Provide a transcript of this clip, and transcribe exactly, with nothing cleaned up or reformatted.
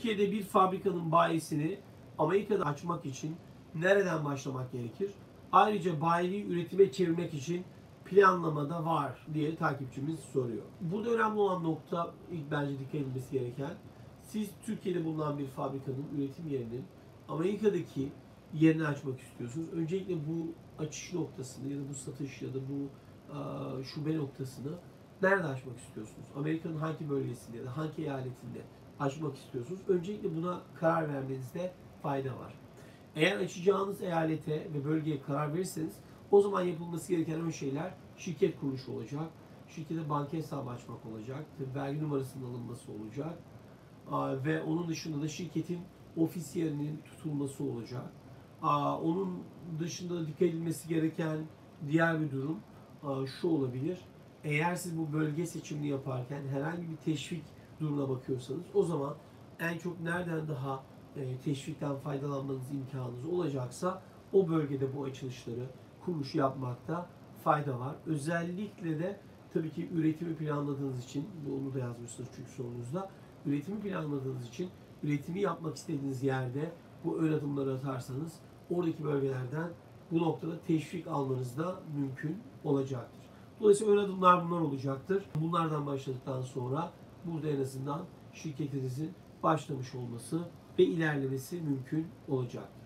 Türkiye'de bir fabrikanın bayisini Amerika'da açmak için nereden başlamak gerekir? Ayrıca bayiliği üretime çevirmek için planlamada var diye takipçimiz soruyor. Burada önemli olan nokta, ilk bence dikkat edilmesi gereken, siz Türkiye'de bulunan bir fabrikanın üretim yerinin Amerika'daki yerini açmak istiyorsunuz. Öncelikle bu açış noktasını ya da bu satış ya da bu e, şube noktasını nerede açmak istiyorsunuz? Amerika'nın hangi bölgesinde ya da hangi eyaletinde açmak istiyorsunuz? Öncelikle buna karar vermenizde fayda var. Eğer açacağınız eyalete ve bölgeye karar verirseniz o zaman yapılması gereken ön şeyler şirket kuruluşu olacak. Şirkete banka hesabı açmak olacak. Vergi numarasının alınması olacak. Ve onun dışında da şirketin ofis yerinin tutulması olacak. Onun dışında da dikkat edilmesi gereken diğer bir durum şu olabilir. Eğer siz bu bölge seçimini yaparken herhangi bir teşvik durumuna bakıyorsanız o zaman en çok nereden daha teşvikten faydalanmanız imkanınız olacaksa o bölgede bu açılışları, kuruluş yapmakta fayda var. Özellikle de tabii ki üretimi planladığınız için, bunu da yazmışsınız çünkü sorunuzda, üretimi planladığınız için üretimi yapmak istediğiniz yerde bu ön adımları atarsanız oradaki bölgelerden bu noktada teşvik almanız da mümkün olacaktır. Dolayısıyla ön adımlar bunlar olacaktır. Bunlardan başladıktan sonra burada en azından şirketinizin başlamış olması ve ilerlemesi mümkün olacaktır.